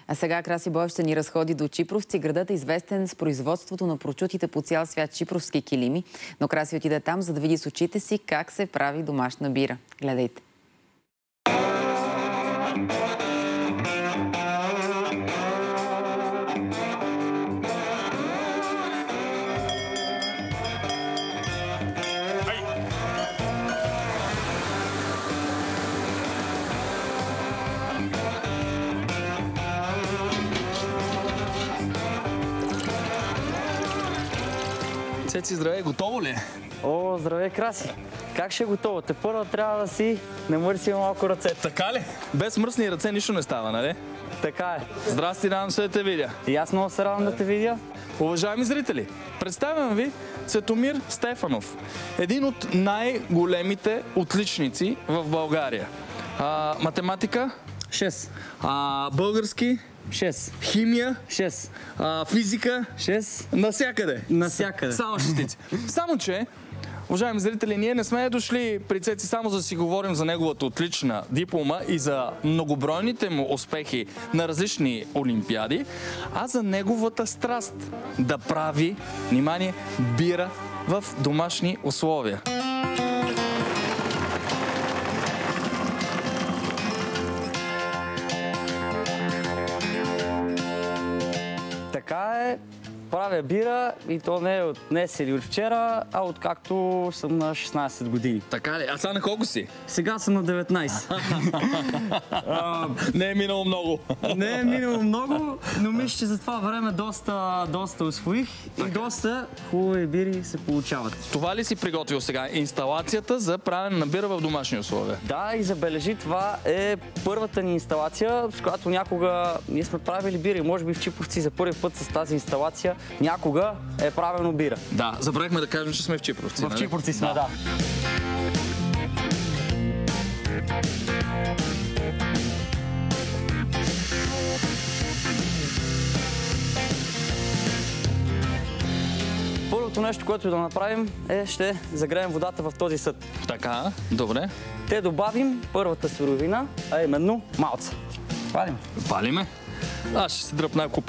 А сега Краси Боев ще ни разходи до Чипровци. Градът е известен с производството на прочутите по цял свят чипровски килими, но Краси отиде там, за да види с очите си как се прави домашна бира. Гледайте! Цеци, здравей, готово ли е? О, здравей, Краси! Как ще е готово? Те първо трябва да си намърси малко ръцете. Така ли? Без мръсни ръце нищо не става, нали? Така е. Здрасти, радвам се да те видя. И аз много се радвам да те видя. Уважаеми зрители, представям ви Цветомир Стефанов. Един от най-големите отличници в България. Математика? 6. Български? 6. Химия? 6. Физика? 6. Навсякъде. Навсякъде. Само шестици. Само че, уважаеми зрители, ние не сме дошли при Цеци само за да си говорим за неговата отлична диплома и за многобройните му успехи на различни олимпиади, а за неговата страст да прави, внимание, бира в домашни условия. Така е. Правя бира и то не е от днес или от вчера, а откакто съм на 16 години. Така ли? А сега на колко си? Сега съм на 19. Не е минало много. Не е минало много, но мисля, че за това време доста усвоих и доста хубави бири се получават. Това ли си приготвил сега? Инсталацията за правене на бира в домашни условия? Да, и забележи, това е първата ни инсталация, с която някога ние сме правили бира и може би в Чипровци за първи път с тази инсталация някога е правено бира. Да, забравихме да кажем, че сме в Чипровци. В Чипровци сме, да. Първото нещо, което да направим е ще загреем водата в този съд. Така, добре. Те добавим първата суровина, а именно малца. Палим. Палиме. Аз ще се дръпна куп.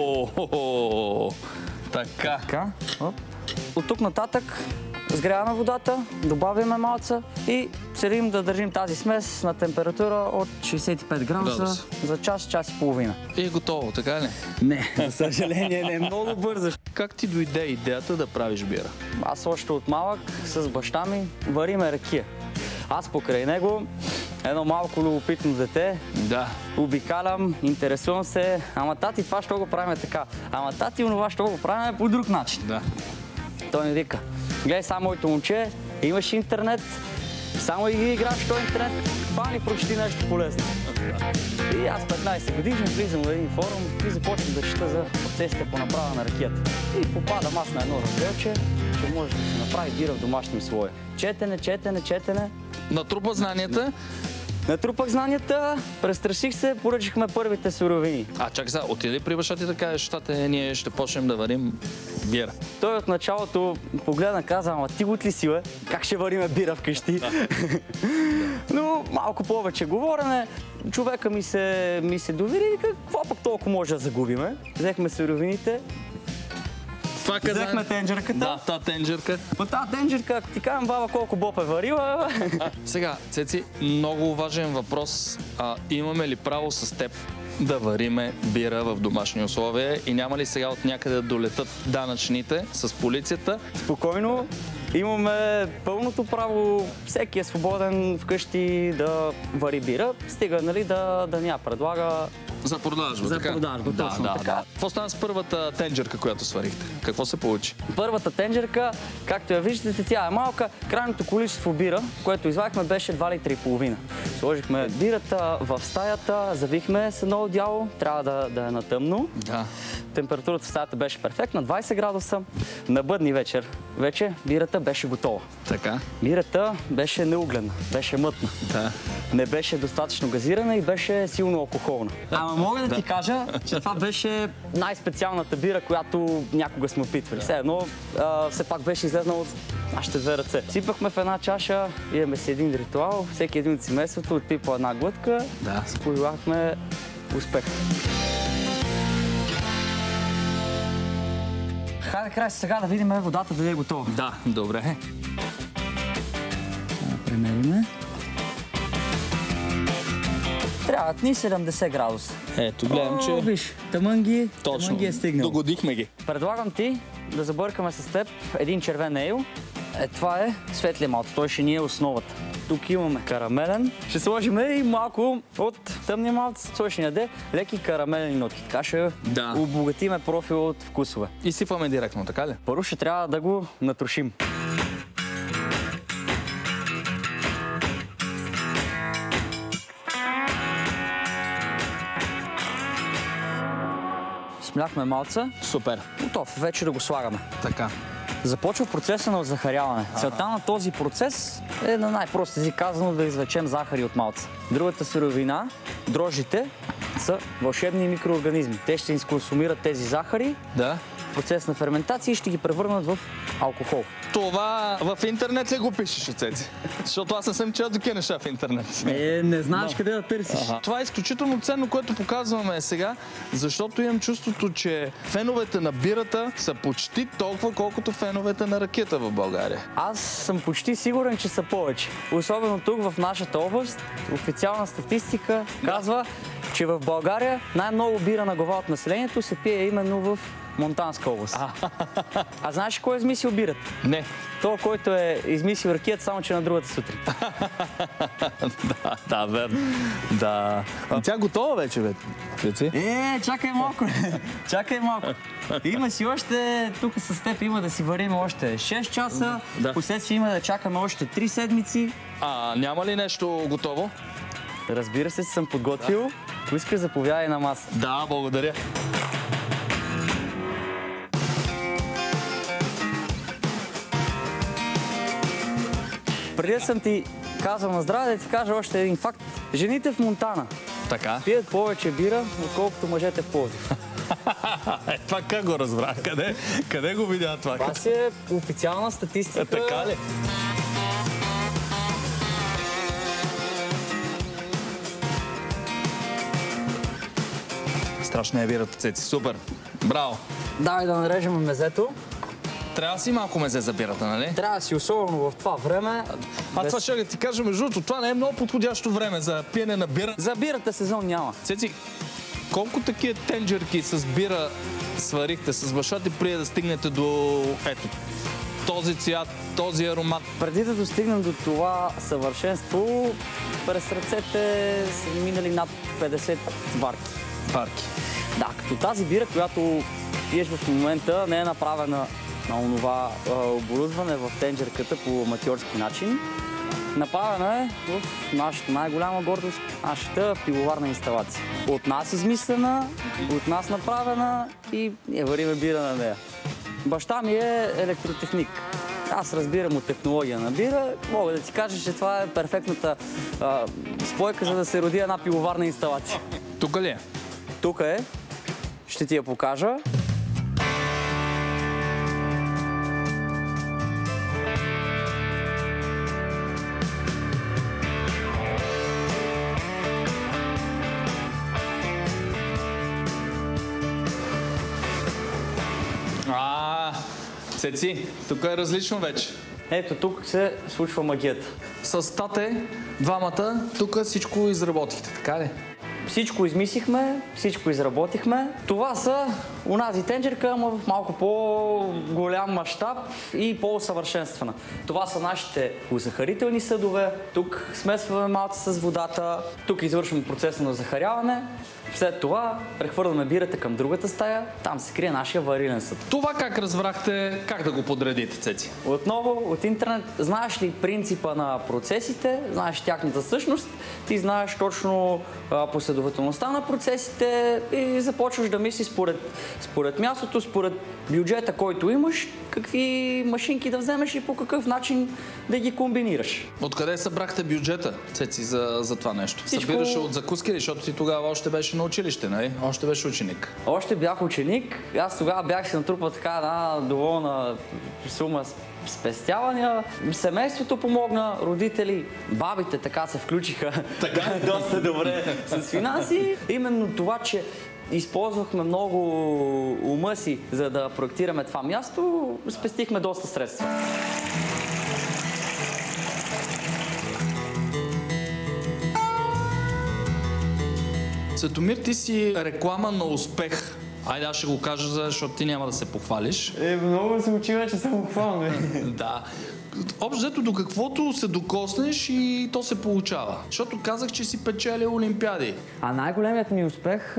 Охо! Така. Така. От тук нататък сгряваме водата, добавяме малца и целим да държим тази смес на температура от 65 градуса за час и половина. И е готово, така ли? Не, за съжаление не е много бързо. Как ти дойде идеята да правиш бира? Аз още от малък с баща ми вариме ракия. Аз покрай него, едно малко любопитно дете, да. Обикалям, интересувам се, ама тати, това ще го правим така, ама тати, онова ще го правим по друг начин. Да. Той ми вика, гледай само моето момче, имаш интернет, само и играеш в този интернет, пани прочети нещо полезно. И аз 15 годишен влизам в един форум и започвам да чета за процесите по направа на ракията. И попадам аз на едно разделче, че може да се направи бира в домашни условия. Четене. Натрупа знанията. Натрупах знанията, престраших се, поръчахме първите суровини. Чакай сега, отиди при баща ти да кажеш, тате, ние ще почнем да варим бира. Той от началото погледна, каза, ама ти гот ли си, бе? Как ще вариме бира вкъщи? Но малко повече говорене, човека ми се довери и какво пък толкова може да загубиме? Взехме суровините. Взехме тенджерката. Да, та тенджерка. По тази тенджерка, ако ти кажем, баба, колко боб е варила. Сега, Цеци, много важен въпрос. Имаме ли право с теб да вариме бира в домашни условия и няма ли сега от някъде да долетат данъчните с полицията? Спокойно. Имаме пълното право, всеки е свободен вкъщи да вари бира, стига, нали, да ни я предлага. За продажба, така? За продажба, точно така. Какво стана с първата тенджерка, която сварихте? Какво се получи? Първата тенджерка, както я виждате, тя е малка. Крайното количество бира, което извадихме, беше 2,5 литра. Сложихме бирата в стаята, завихме с едно одеяло, трябва да е на тъмно. Да. Температурата в стаята беше перфектна, 20 градуса. На бъдни вечер вече бирата беше готова. Така. Бирата беше неуглена, беше мътна. Да. Не беше достатъчно газирана и беше силно алкохолна. Ама мога да ти кажа, че това беше най-специалната бира, която някога сме опитвали. Все едно, все пак беше излезнала от нашите две ръце. Сипахме в една чаша, имаме си един ритуал, всеки един от семейството отпипа една глътка, спойлахме Успех! Хайде, край сега да видим водата дали е готова. Да, добре. Премериме. Трябват ни 70 градуса. Ето, гледам, че... Виж, тъмън ги е стигнал. Догодихме ги. Предлагам ти да забъркаме с теб един червен ейл. Това е светлия малц, той ще ни е основата. Тук имаме карамелен. Ще сложим и малко от тъмния малц. Той ще ни даде леки карамелени нотки. Така ще обогатиме профила от вкусове. И сипваме директно, така ли? Първо ще трябва да го натрушим. Смляхме малца. Супер. Готов. Вече да го слагаме. Така. Започва процеса на захаряване. Целта на този процес е на най-прост език казано да извлечем захари от малца. Другата суровина, дрожжите, са вълшебни микроорганизми. Те ще изконсумират тези захари в процес на ферментация и ще ги превърнат в алкохол. Това в интернет ли го пишеш, Цеци? Защото аз не съм чел такива неща в интернет. Не знаеш къде да търсиш. Това е изключително ценно, което показваме сега, защото имам чувството, че феновете на бирата са почти толкова, колкото феновете на ракета в България. Аз съм почти сигурен, че са повече. Особено тук в нашата област, официална статистика казва, че в България най-много бира на глава от населението се пие именно в Монтанска област. А знаеш кой е измислил бирата? Не. Той, който е измислил ракията, само че на другата сутрин. Да, верно. Да. Тя готова вече, бе. Чакай малко. Чакай малко. Има си още, тук с теб има да си варим още 6 часа. Последствие има да чакаме още 3 седмици. Няма ли нещо готово? Разбира се, съм подготвил. Ако искаш, заповядай на масата. Да, благодаря. Преди да съм ти казал на здраве, да ти кажа още един факт. Жените в Монтана пият повече бира, отколкото мъжете в Пловдив. Това как го разбрах? Къде го видя това? Това си е официална статистика. Така ли? Страшна е бирата, Цеци. Супер. Браво. Давай да нарежем мезето. Трябва да си малко мезе за бирата, нали? Трябва да си, особено в това време. Това ще ти кажа, между другото, това не е много подходящо време за пиене на бира. За бирата сезон няма. Цеци, колко такива тенджерки с бира сварихте с баща ти, преди да стигнете до този цвят, този аромат? Преди да достигнем до това съвършенство, през ръцете са минали над 50 варки. Да, като тази бира, която пиеш в момента, не е направена на онова оборудване в тенджерката по аматьорски начин. Направена е в нашата най-голяма гордост, нашата пивоварна инсталация. От нас измислена, от нас направена и ние вариме бира на нея. Баща ми е електротехник. Аз разбирам от технология на бира. Мога да ти кажа, че това е перфектната спойка, за да се роди една пивоварна инсталация. Тук ли е? Тук е. Ще ти я покажа. Цеци, тук е различно вече. Ето, тук се случва магията. С тате, двамата, тук всичко изработихте, така ли? Всичко измислихме, всичко изработихме. Това са онази тенджерка, ама в малко по-голям мащаб и по-усъвършенствана. Това са нашите узахарителни съдове. Тук смесваме малце с водата. Тук извършваме процеса на захаряване. След това прехвърляме бирата към другата стая. Там се крие нашия варилен съд. Това как разбрахте, как да го подредите, Цеци? Отново от интернет. Знаеш ли принципа на процесите, знаеш тяхната същност, ти знаеш точно последователността на процесите и започваш да мислиш според мястото, според бюджета, който имаш, какви машинки да вземеш и по какъв начин да ги комбинираш. Откъде събрахте бюджета, Цеци, за това нещо? Събираше от закуски, защото ти тогава още беше на училище, нали? Още беше ученик. Още бях ученик. Аз тогава бях си натрупал така една доволна сума спестявания. Семейството помогна, родители, бабите така се включиха доста добре с финанси. Именно това, че използвахме много ума си, за да проектираме това място, спестихме доста средства. Светомир, ти си реклама на успех. Айде, аз ще го кажа, защото ти няма да се похвалиш. Много се очива, че съм похвален. Да. Общо взето до каквото се докоснеш и то се получава. Защото казах, че си печелил олимпиади. А най-големият ми успех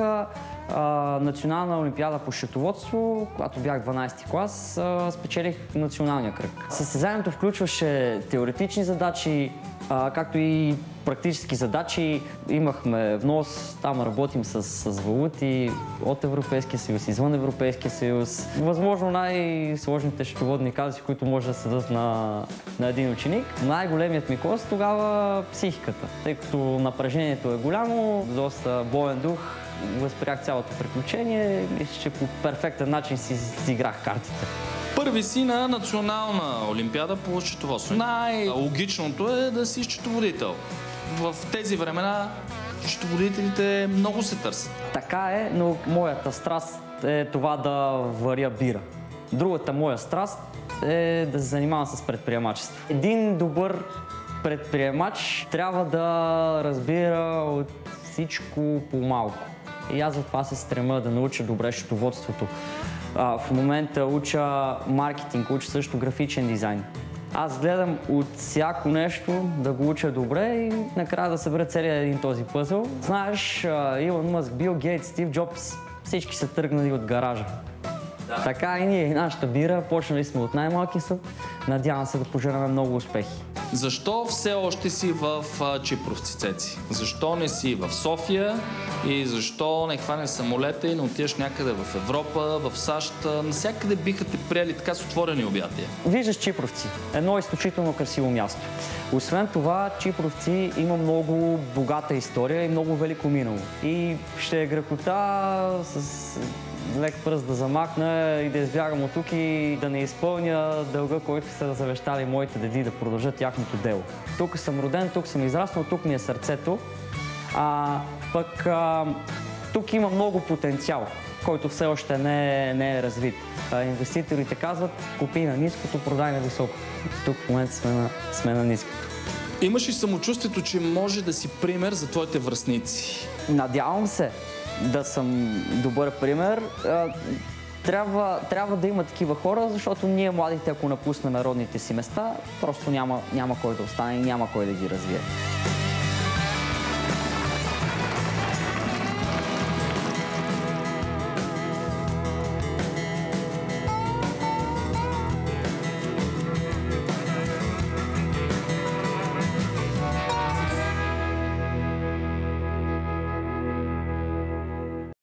национална олимпиада по счетоводство, когато бях 12-ти клас, спечелих националния кръг. Състезанието включваше теоретични задачи, както и практически задачи. Имахме внос, там работим с валути от Европейския съюз, извън Европейския съюз. Възможно най-сложните счетоводни казуси, които може да се дадат на един ученик. Най-големият ми кост тогава психиката, тъй като напрежението е голямо, доста боен дух. Възприях цялото приключение и мисля, че по перфектен начин си изиграх картите. Първи си на национална олимпиада по счетоводство. Най-логичното е да си счетоводител. В тези времена счетоводителите много се търсят. Така е, но моята страст е това да варя бира. Другата моя страст е да се занимавам с предприемачество. Един добър предприемач трябва да разбира от всичко по-малко. И аз за това се стремя да науча добре счетоводството. В момента уча маркетинг, уча също графичен дизайн. Аз гледам от всяко нещо да го уча добре и накрая да събера целият един този пъзъл. Знаеш, Илон Мъск, Бил Гейтс, Стив Джобс, всички са тръгнали от гаража. Да. Така и ние, нашата бира, почнали сме от най-малки съд. Надявам се да пожеламе много успехи. Защо все още си в Чипровци, Цеци? Защо не си в София и защо не хванеш самолета и не отидеш някъде в Европа, в САЩ? Насякъде биха те приели така с отворени обятия. Виждаш Чипровци. Едно изключително красиво място. Освен това, Чипровци има много богата история и много велико минало. И ще е гръкота с лек пръст да замахна и да избягам от тук и да не изпълня дълга, който са завещали моите деди да продължат тяхното дело. Тук съм роден, тук съм израснал, тук ми е сърцето. Тук има много потенциал, който все още не е развит. Инвеститорите казват, купи на ниското, продай на високо. Тук в момента сме на ниското. Имаш ли самочувствието, че може да си пример за твоите връстници? Надявам се да съм добър пример. Трябва да има такива хора, защото ние младите, ако напуснем родните си места, просто няма кой да остане и няма кой да ги развие.